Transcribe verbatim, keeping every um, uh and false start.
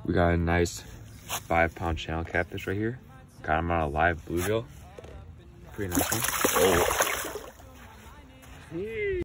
We got a nice five pound channel catfish right here. Got him on a live bluegill. Pretty nice one. Oh.